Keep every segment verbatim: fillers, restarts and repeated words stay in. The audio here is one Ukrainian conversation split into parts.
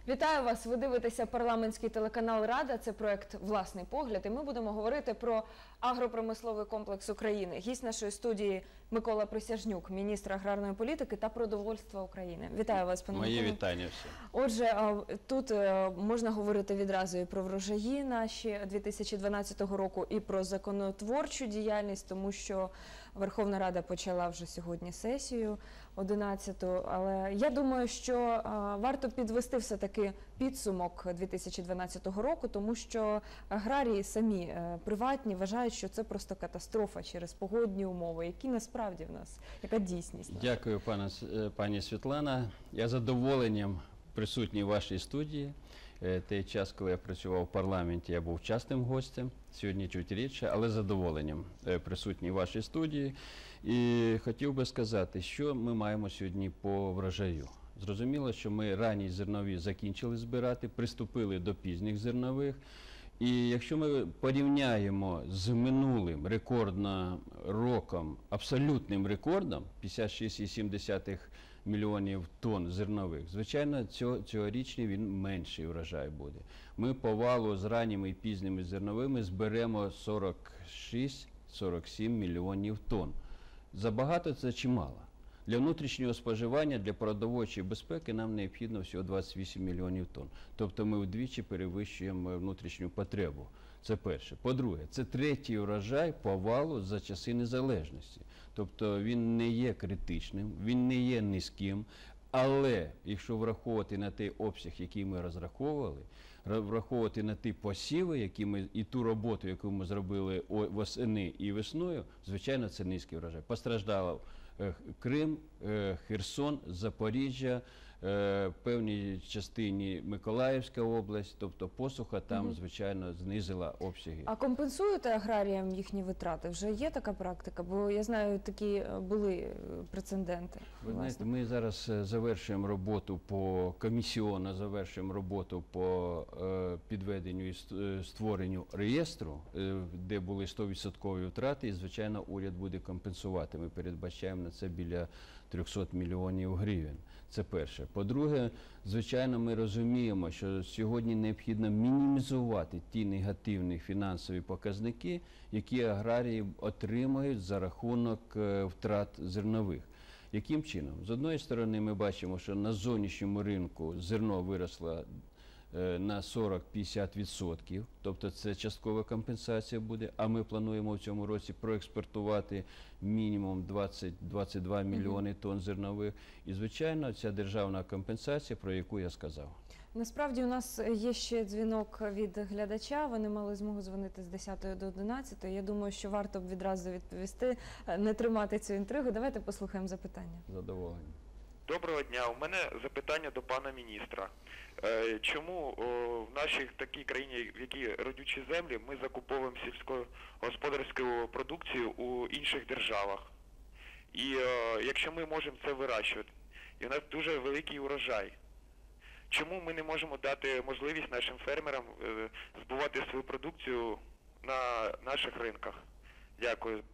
Вітаю вас! Ви дивитеся парламентський телеканал «Рада». Це проект «Власний погляд». І ми будемо говорити про агропромисловий комплекс України. Гість нашої студії Микола Присяжнюк, міністр аграрної політики та продовольства України. Вітаю вас, пане Микола. Мої вітання всім. Отже, тут можна говорити відразу і про врожаї наші дві тисячі дванадцятого року, і про законотворчу діяльність, тому що Верховна Рада почала вже сьогодні сесію одинадцяту. Але я думаю, що варто підвести все-таки підсумок дві тисячі дванадцятого року, тому що аграрії самі приватні вважають, що це просто катастрофа через погодні умови. Які насправді в нас, яка дійсність? Дякую, пані, пані Світлана. Я з задоволенням присутній в вашій студії. Той час, коли я працював в парламенті, я був частим гостем, сьогодні чуть рідше, але з задоволенням присутній в вашій студії. І хотів би сказати, що ми маємо сьогодні по врожаю. Зрозуміло, що ми ранні зернові закінчили збирати, приступили до пізніх зернових. І якщо ми порівняємо з минулим рекордним роком, абсолютним рекордом, п'ятдесят шість цілих сім десятих мільйонів тонн зернових, звичайно, цього, цьогорічний він менший врожай буде. Ми по валу з ранніми і пізніми зерновими зберемо сорок шість - сорок сім мільйонів тонн. Забагато це чи мало? Для внутрішнього споживання, для продовольчої безпеки нам необхідно всього двадцять вісім мільйонів тонн. Тобто ми вдвічі перевищуємо внутрішню потребу. Це перше. По-друге, це третій урожай по валу за часи незалежності. Тобто він не є критичним, він не є низьким, але якщо враховувати на той обсяг, який ми розраховували, враховувати на ті посіви, які ми, і ту роботу, яку ми зробили восени і весною, звичайно, це низький урожай. Постраждало Крим, Херсон, Запоріжжя, певній частині Миколаївська область, тобто посуха там, угу. звичайно, знизила обсяги. А компенсуєте аграріям їхні витрати? Вже є така практика? Бо я знаю, такі були прецеденти. Ви знаєте, ми зараз завершуємо роботу по комісіону, завершуємо роботу по підведенню і створенню реєстру, де були сто відсотків втрати, і, звичайно, уряд буде компенсувати. Ми передбачаємо на це біля трьохсот мільйонів гривень. Це перше. По-друге, звичайно, ми розуміємо, що сьогодні необхідно мінімізувати ті негативні фінансові показники, які аграрії отримують за рахунок втрат зернових. Яким чином? З одної сторони, ми бачимо, що на зовнішньому ринку зерно виросло на сорок - п'ятдесят відсотків, тобто це часткова компенсація буде, а ми плануємо в цьому році проекспортувати мінімум двадцять - двадцять два мільйони тонн зернових. І, звичайно, ця державна компенсація, про яку я сказав. Насправді у нас є ще дзвінок від глядача, вони мали змогу дзвонити з десятої до одинадцятої. Я думаю, що варто б відразу відповісти, не тримати цю інтригу. Давайте послухаємо запитання. Задоволення. Доброго дня. У мене запитання до пана міністра. Чому в нашій такій країні, в якій родючі землі, ми закуповуємо сільськогосподарську продукцію у інших державах? І якщо ми можемо це вирощувати, і у нас дуже великий урожай, чому ми не можемо дати можливість нашим фермерам збувати свою продукцію на наших ринках? Дякую.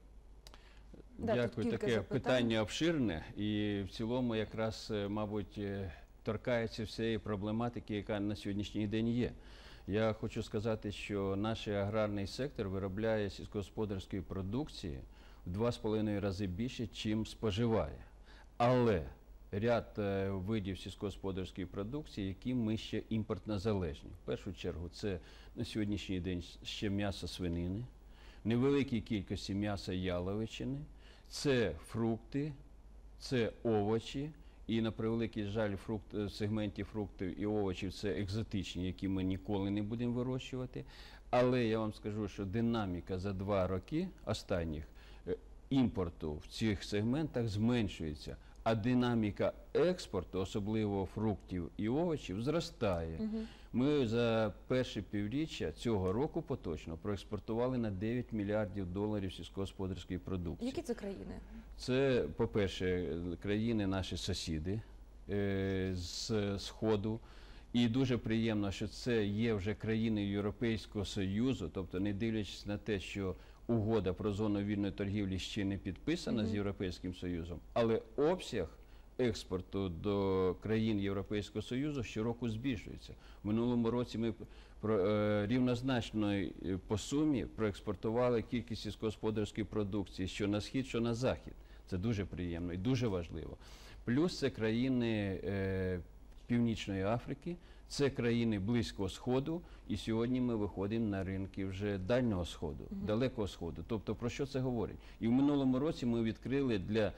Дякую. Таке питання обширне і в цілому якраз, мабуть, торкається всієї проблематики, яка на сьогоднішній день є. Я хочу сказати, що наш аграрний сектор виробляє сільськогосподарської продукції в два з половиною рази більше, чим споживає. Але ряд видів сільськогосподарської продукції, які ми ще імпортно залежні. В першу чергу це на сьогоднішній день ще м'ясо свинини, невеликій кількості м'яса яловичини, це фрукти, це овочі, і на превеликий жаль, фрукт, в сегменті фруктів і овочів це екзотичні, які ми ніколи не будемо вирощувати. Але я вам скажу, що динаміка за два роки останніх імпорту в цих сегментах зменшується, а динаміка експорту, особливо фруктів і овочів, зростає. Угу. Ми за перше півріччя цього року поточно проекспортували на дев'ять мільярдів доларів сільськогосподарської продукції. Які це країни? Це, по-перше, країни наші сусіди е, з Сходу. І дуже приємно, що це є вже країни Європейського Союзу, тобто не дивлячись на те, що угода про зону вільної торгівлі ще не підписана mm-hmm. з Європейським Союзом, але обсяг експорту до країн Європейського Союзу щороку збільшується. В минулому році ми про, е, рівнозначно по сумі проекспортували кількість сільськогосподарської продукції, що на схід, що на захід. Це дуже приємно і дуже важливо. Плюс це країни е, Північної Африки, це країни Близького Сходу, і сьогодні ми виходимо на ринки вже Дальнього Сходу, mm-hmm. Далекого Сходу. Тобто про що це говорить? І в минулому році ми відкрили для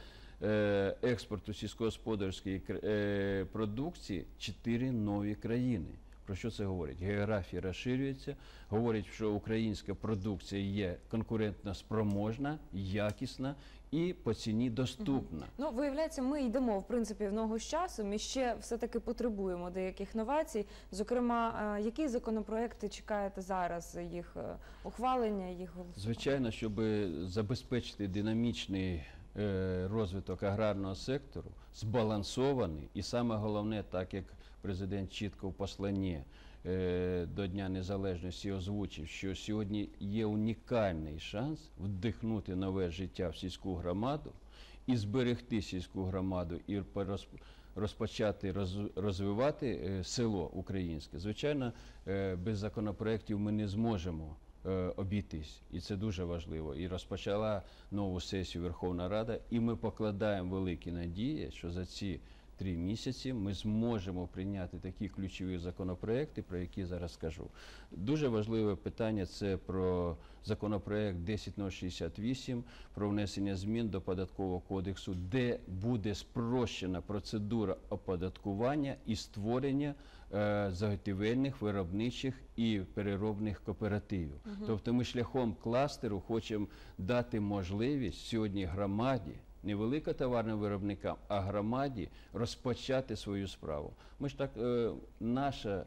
е, експорту сільськогосподарської е, продукції чотири нові країни. Про що це говорить? Географія розширюється, говорить, що українська продукція є конкурентно спроможна, якісна і по ціні доступна. Угу. Ну, виявляється, ми йдемо, в принципі, в ногу з часом і ще все-таки потребуємо деяких новацій. Зокрема, які законопроекти чекаєте зараз, їх ухвалення, їх голосування? Звичайно, щоб забезпечити динамічний розвиток аграрного сектору, збалансований, і саме головне, так як президент чітко в посланні е, до Дня Незалежності озвучив, що сьогодні є унікальний шанс вдихнути нове життя в сільську громаду і зберегти сільську громаду і розпочати роз, розвивати е, село українське. Звичайно, е, без законопроєктів ми не зможемо е, обійтись, і це дуже важливо. І розпочала нову сесію Верховна Рада, і ми покладаємо великі надії, що за ці три місяці ми зможемо прийняти такі ключові законопроекти, про які зараз скажу. Дуже важливе питання – це про законопроект десять тисяч шістдесят вісім, про внесення змін до Податкового кодексу, де буде спрощена процедура оподаткування і створення е, заготівельних, виробничих і переробних кооперативів. Угу. Тобто ми шляхом кластеру хочемо дати можливість сьогодні громаді, не великотоварним виробникам, а громаді розпочати свою справу. Ми ж так, е, наша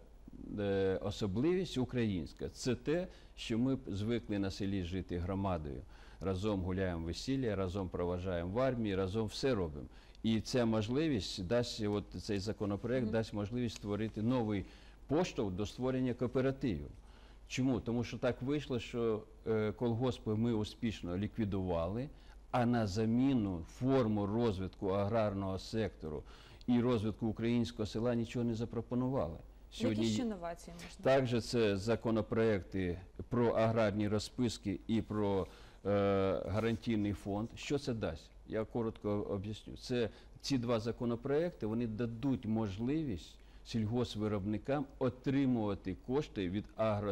е, особливість українська – це те, що ми звикли на селі жити громадою. Разом гуляємо весілля, разом проважаємо в армії, разом все робимо. І ця можливість дасть, от цей законопроект mm-hmm. дасть можливість створити новий поштовх до створення кооперативів. Чому? Тому що так вийшло, що е, колгоспи ми успішно ліквідували, а на заміну форму розвитку аграрного сектору і розвитку українського села нічого не запропонували. Сьогодні... Які ще новації можна? Також це законопроекти про аграрні розписки і про е, гарантійний фонд. Що це дасть? Я коротко об'ясню. Це ці два законопроекти, вони дадуть можливість сільгоспвиробникам отримувати кошти від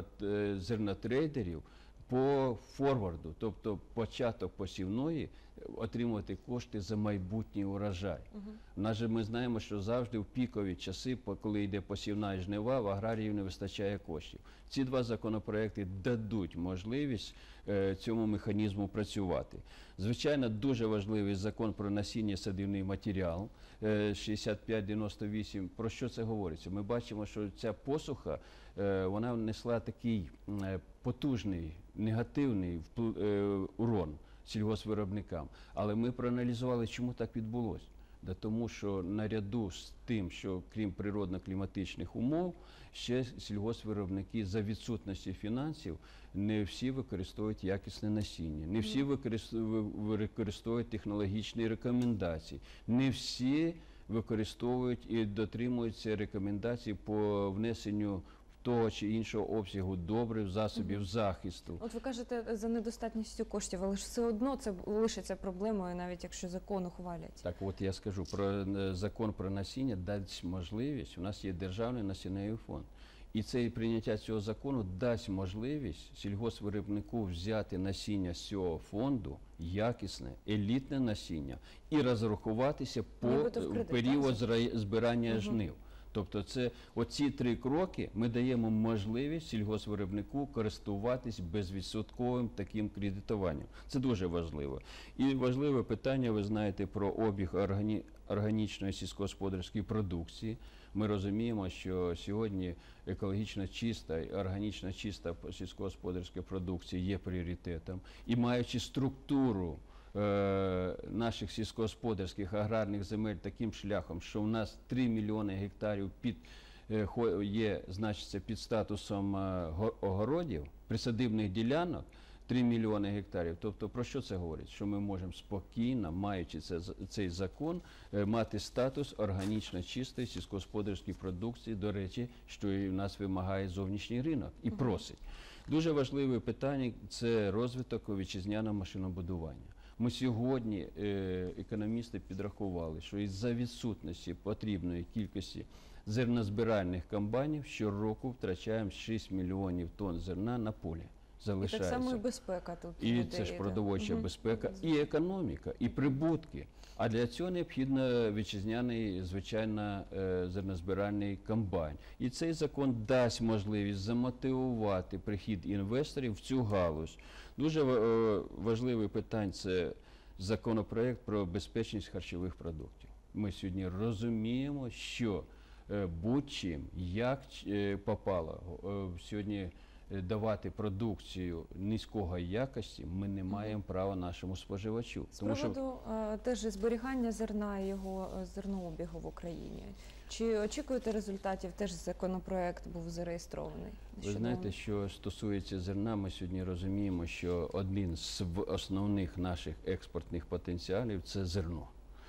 агрозернотрейдерів по форварду, тобто початок посівної, отримувати кошти за майбутній урожай. Uh-huh. У нас же ми знаємо, що завжди в пікові часи, коли йде посівна і жнива, в аграріїв не вистачає коштів. Ці два законопроекти дадуть можливість е, цьому механізму працювати. Звичайно, дуже важливий закон про насіння і садівний матеріал е, шістдесят п'ять дев'яносто вісім. Про що це говориться? Ми бачимо, що ця посуха, е, вона внесла такий е, потужний, негативний вплив, е, урон сільгоспвиробникам. Але ми проаналізували, чому так відбулося. Да тому що наряду з тим, що крім природно-кліматичних умов, ще сільгоспвиробники за відсутності фінансів не всі використовують якісне насіння, не всі використовують технологічні рекомендації, не всі використовують і дотримуються рекомендацій по внесенню того чи іншого обсягу добрив, засобів угу. захисту. От ви кажете, за недостатністю коштів, але ж все одно це лишиться проблемою, навіть якщо закон ухвалять. Так от я скажу, про закон про насіння дасть можливість, у нас є державний насінневий фонд, і це прийняття цього закону дасть можливість сільгоспвиробнику взяти насіння з цього фонду, якісне, елітне насіння, і розрахуватися по кредит, період так? збирання угу. жнив. Тобто це оці три кроки ми даємо можливість сільгоспвиробнику користуватись безвідсотковим таким кредитуванням. Це дуже важливо. І важливе питання, ви знаєте, про обіг органі... органічної сільськогосподарської продукції. Ми розуміємо, що сьогодні екологічно чиста і органічно чиста сільськогосподарська продукція є пріоритетом. І маючи структуру наших сільськогосподарських аграрних земель таким шляхом, що у нас три мільйони гектарів під, є, значиться, під статусом огородів, присадибних ділянок, три мільйони гектарів. Тобто про що це говорить? Що ми можемо спокійно, маючи це, цей закон, е, мати статус органічно чистої сільськогосподарської продукції, до речі, що і в нас вимагає зовнішній ринок і просить. Дуже важливе питання – це розвиток вітчизняного машинобудування. Ми сьогодні, е, економісти, підрахували, що із-за відсутності потрібної кількості зернозбиральних комбайнів щороку втрачаємо шість мільйонів тонн зерна на полі. І Залишається. так само і безпека тут. І буде, це ж і продовольча Мгм. безпека, і економіка, і прибутки. А для цього необхідно вітчизняний, звичайно, е, зернозбиральний комбайн. І цей закон дасть можливість замотивувати прихід інвесторів в цю галузь. Дуже е, важливе питання – це законопроект про безпечність харчових продуктів. Ми сьогодні розуміємо, що е, будь-чим, як е, попало, е, сьогодні е, давати продукцію низької якості ми не маємо права нашому споживачу. З приводу е, теж зберігання зерна і його е, зернообігу в Україні. Чи очікуєте результатів? Теж законопроект був зареєстрований. Ви знаєте, що стосується зерна, ми сьогодні розуміємо, що один з в- основних наших експортних потенціалів – це зерно.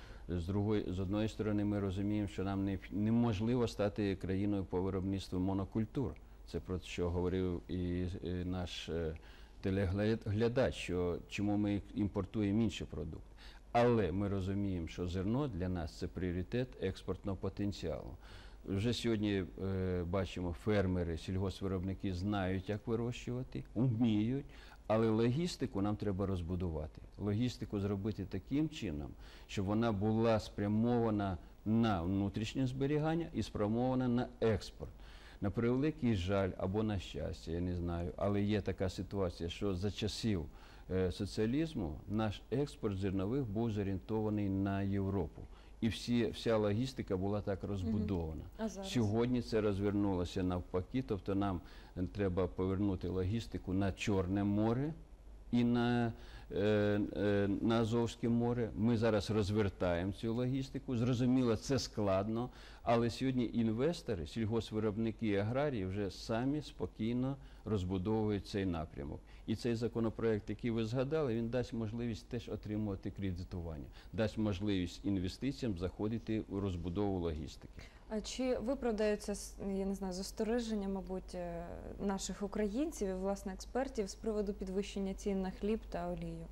З другої, з одної сторони, ми розуміємо, що нам не, неможливо стати країною по виробництву монокультур. Це про що говорив і, і наш е, телеглядач, що чому ми імпортуємо інші продукти. Але ми розуміємо, що зерно для нас – це пріоритет експортного потенціалу. Вже сьогодні е, бачимо, фермери, сільгоспвиробники знають, як вирощувати, вміють, але логістику нам треба розбудувати. Логістику зробити таким чином, щоб вона була спрямована на внутрішнє зберігання і спрямована на експорт. На превеликий жаль або на щастя, я не знаю, але є така ситуація, що за часів е, соціалізму наш експорт зернових був зорієнтований на Європу. І всі, вся логістика була так розбудована. А зараз? Сьогодні це розвернулося навпаки, тобто нам треба повернути логістику на Чорне море і на, е, е, на Азовське море. Ми зараз розвертаємо цю логістику. Зрозуміло, це складно, але сьогодні інвестори, сільгоспвиробники і аграрії вже самі спокійно розбудовують цей напрямок. І цей законопроект, який ви згадали, він дасть можливість теж отримувати кредитування, дасть можливість інвестиціям заходити у розбудову логістики. А чи виправдаються, с- я не знаю, застереження, мабуть, е, наших українців і, власне, експертів з приводу підвищення цін на хліб та олію?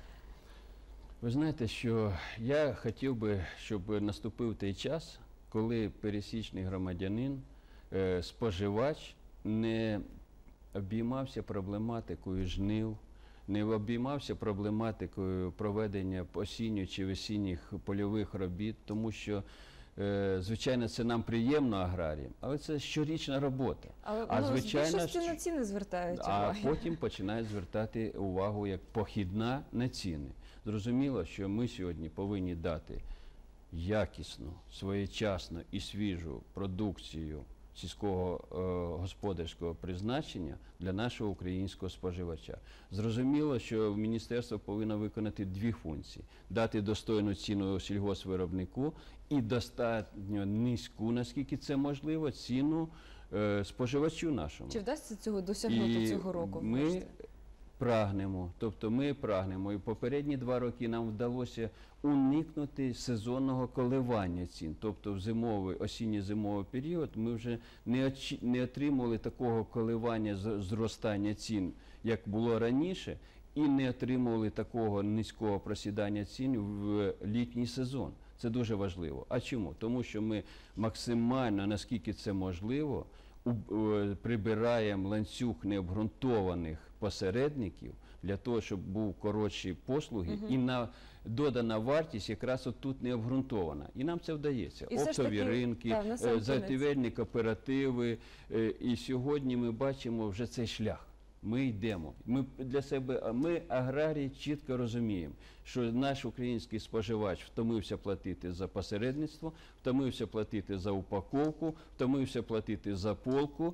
Ви знаєте, що я хотів би, щоб наступив той час, коли пересічний громадянин, е, споживач не обіймався проблематикою жнив, не обіймався проблематикою проведення осінньої чи весінніх польових робіт, тому що, е, звичайно, це нам приємно аграріям, але це щорічна робота. Але А, ну, звичайно, з більшості що- на ціни звертають А увагу. потім починають звертати увагу як похідна на ціни. Зрозуміло, що ми сьогодні повинні дати якісну, своєчасну і свіжу продукцію сільського е, господарського призначення для нашого українського споживача. Зрозуміло, що міністерство повинно виконати дві функції: дати достойну ціну сільгоспвиробнику і достатньо низьку, наскільки це можливо, ціну е, споживачу нашому. Чи вдасться цього досягнути І цього року? ми врешті? прагнемо, тобто ми прагнемо, і попередні два роки нам вдалося уникнути сезонного коливання цін. Тобто в зимовий, осінньо-зимовий період ми вже не, очі, не отримували такого коливання з- зростання цін, як було раніше, і не отримували такого низького просідання цін в літній сезон. Це дуже важливо. А чому? Тому що ми максимально, наскільки це можливо, у- е, прибираємо ланцюг необґрунтованих посередників для того, щоб був коротші послуги, і на додана вартість якраз отут не обґрунтована. І нам це вдається. І все ж Оптові таки, ринки, так, на сам е, кінець. закупівельні кооперативи. е, І сьогодні ми бачимо вже цей шлях. Ми йдемо. Ми для себе, а ми, аграрії, чітко розуміємо, що наш український споживач втомився платити за посередництво, втомився платити за упаковку, втомився платити за полку,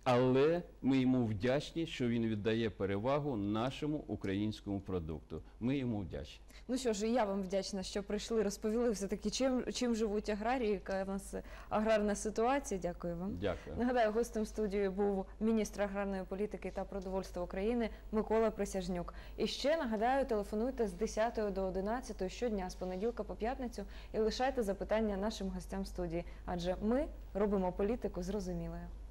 але ми йому вдячні, що він віддає перевагу нашому українському продукту. Ми йому вдячні. Ну що ж, і я вам вдячна, що прийшли, розповіли все-таки, чим, чим живуть аграрії, яка в нас аграрна ситуація. Дякую вам. Дякую. Нагадаю, гостем студії був міністр аграрної політики та продовольства України Микола Присяжнюк. І ще, нагадаю, телефонуйте з десятої до одинадцятої щодня, з понеділка по п'ятницю, і лишайте запитання нашим гостям студії, адже ми робимо політику зрозумілою.